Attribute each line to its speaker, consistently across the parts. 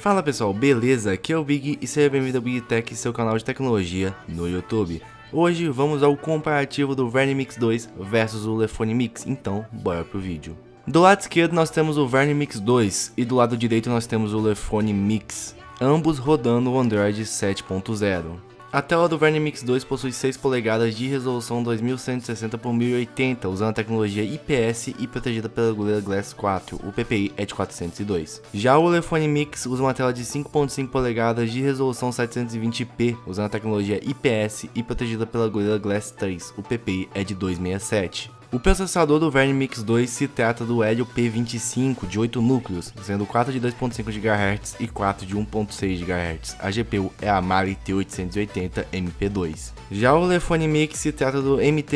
Speaker 1: Fala pessoal, beleza? Aqui é o Big e seja bem-vindo ao Big Tech, seu canal de tecnologia no YouTube. Hoje vamos ao comparativo do Vernimix 2 versus o Ulefone Mix, então bora pro vídeo. Do lado esquerdo nós temos o Vernimix 2 e do lado direito nós temos o Ulefone Mix, ambos rodando o Android 7.0. A tela do Vernimix 2 possui 6 polegadas de resolução 2160 por 1080, usando a tecnologia IPS e protegida pela Gorilla Glass 4, o PPI é de 402. Já o Ulefone Mix usa uma tela de 5.5 polegadas de resolução 720p, usando a tecnologia IPS e protegida pela Gorilla Glass 3, o PPI é de 267. O processador do Vernimix 2 se trata do Helio P25 de 8 núcleos, sendo 4 de 2.5 GHz e 4 de 1.6 GHz. A GPU é a Mali T880 MP2. Já o Ulefone Mix se trata do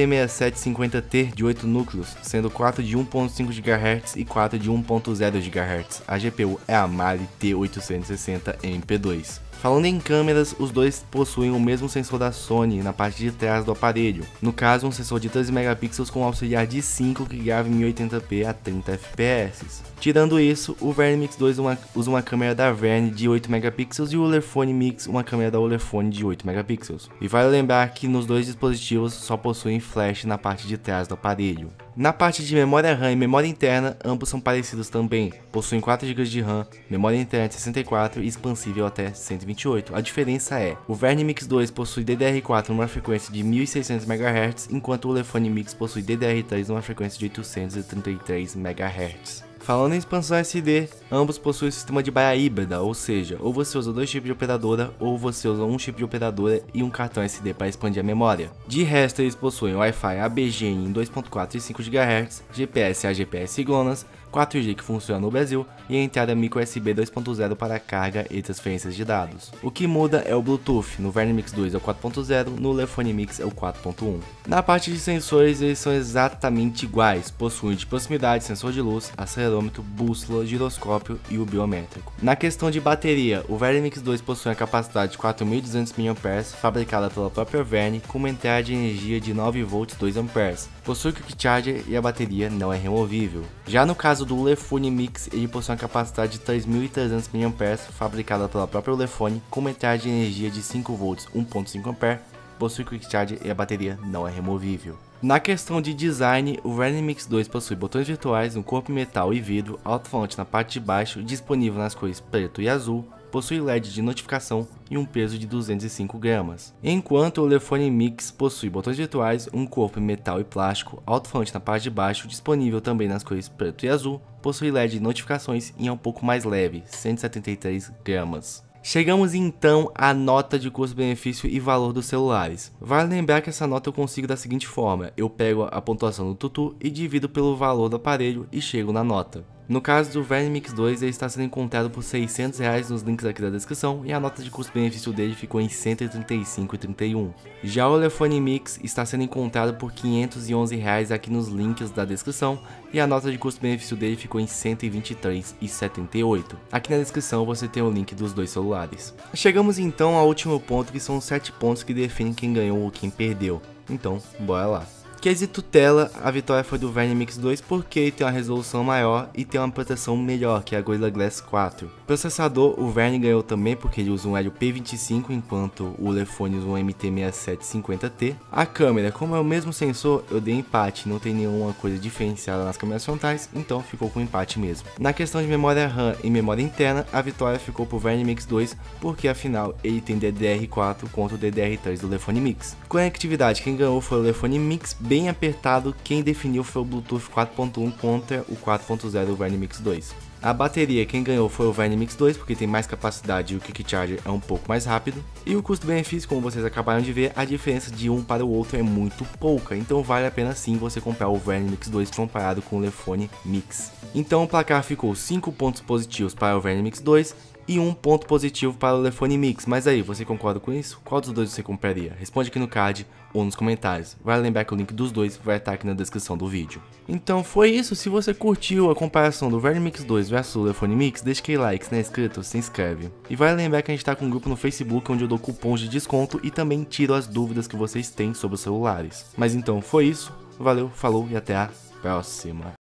Speaker 1: MT6750T de 8 núcleos, sendo 4 de 1.5 GHz e 4 de 1.0 GHz. A GPU é a Mali T860 MP2. Falando em câmeras, os dois possuem o mesmo sensor da Sony na parte de trás do aparelho, no caso um sensor de 13 megapixels com um auxiliar de 5 que grava em 1080p a 30 fps. Tirando isso, o Vernimix 2 usa uma câmera da Verne de 8 megapixels e o Ulefone Mix uma câmera da Ulefone de 8 megapixels. E vale lembrar que nos dois dispositivos só possuem flash na parte de trás do aparelho. Na parte de memória RAM e memória interna, ambos são parecidos também, possuem 4 GB de RAM, memória interna de 64 e expansível até 128. A diferença é, o Vernimix 2 possui DDR4 numa frequência de 1600 MHz, enquanto o Ulefone Mix possui DDR3 numa frequência de 833 MHz. Falando em expansão SD, ambos possuem um sistema de baia híbrida, ou seja, ou você usa dois chips de operadora, ou você usa um chip de operadora e um cartão SD para expandir a memória. De resto, eles possuem Wi-Fi ABGN em 2.4 e 5 GHz, GPS a GPS GLONASS, 4G que funciona no Brasil e a entrada micro USB 2.0 para carga e transferências de dados. O que muda é o Bluetooth, no Vernimix 2 é o 4.0, no Ulefone Mix é o 4.1. Na parte de sensores eles são exatamente iguais, possuem de proximidade, sensor de luz, acelerômetro, bússola, giroscópio e o biométrico. Na questão de bateria, o Vernimix 2 possui a capacidade de 4.200 mAh, fabricada pela própria Verne, com uma entrada de energia de 9V 2A. Possui Quick Charger e a bateria não é removível. Já no caso do Ulefone Mix, ele possui uma capacidade de 3.300 mAh, fabricada pela própria Ulefone, com uma entrada de energia de 5V 1.5A, possui Quick Charge e a bateria não é removível. Na questão de design, o Vernimix 2 possui botões virtuais no corpo metal e vidro, alto-falante na parte de baixo, disponível nas cores preto e azul, possui LED de notificação e um peso de 205 gramas. Enquanto o Ulefone Mix possui botões virtuais, um corpo em metal e plástico, alto-falante na parte de baixo, disponível também nas cores preto e azul, possui LED de notificações e é um pouco mais leve, 173 gramas. Chegamos então à nota de custo-benefício e valor dos celulares. Vale lembrar que essa nota eu consigo da seguinte forma, eu pego a pontuação do Tutu e divido pelo valor do aparelho e chego na nota. No caso do Vernimix 2, ele está sendo encontrado por R$600 nos links aqui da descrição e a nota de custo-benefício dele ficou em R$ 135,31. Já o Ulefone Mix está sendo encontrado por R$511 aqui nos links da descrição e a nota de custo-benefício dele ficou em R$ 123,78. Aqui na descrição você tem o link dos dois celulares. Chegamos então ao último ponto, que são os 7 pontos que definem quem ganhou ou quem perdeu. Então, bora lá. Quesito tela, a vitória foi do Vernimix 2 porque ele tem uma resolução maior e tem uma proteção melhor que a Gorilla Glass 4. Processador, o Verne ganhou também porque ele usa um Helio P25 enquanto o Ulefone usa um MT6750T. A câmera, como é o mesmo sensor, eu dei empate, não tem nenhuma coisa diferenciada nas câmeras frontais, então ficou com empate mesmo. Na questão de memória RAM e memória interna, a vitória ficou pro Vernimix 2 porque afinal ele tem DDR4 contra o DDR3 do Ulefone Mix. Conectividade, quem ganhou foi o Ulefone Mix, bem apertado, quem definiu foi o Bluetooth 4.1 contra o 4.0 do Vernimix 2. A bateria, quem ganhou foi o Vernimix 2, porque tem mais capacidade e o Quick Charger é um pouco mais rápido. E o custo-benefício, como vocês acabaram de ver, a diferença de um para o outro é muito pouca, então vale a pena sim você comprar o Vernimix 2 comparado com o Ulefone Mix. Então o placar ficou 5 pontos positivos para o Vernimix 2 e 1 ponto positivo para o Ulefone Mix. Mas aí, você concorda com isso? Qual dos dois você compraria? Responde aqui no card ou nos comentários. Vale lembrar que o link dos dois vai estar aqui na descrição do vídeo. Então foi isso, se você curtiu a comparação do Vernimix 2 versus o Ulefone Mix, deixa aquele like, se não é inscrito, se inscreve. E vale lembrar que a gente está com um grupo no Facebook onde eu dou cupons de desconto e também tiro as dúvidas que vocês têm sobre os celulares. Mas então foi isso, valeu, falou e até a próxima.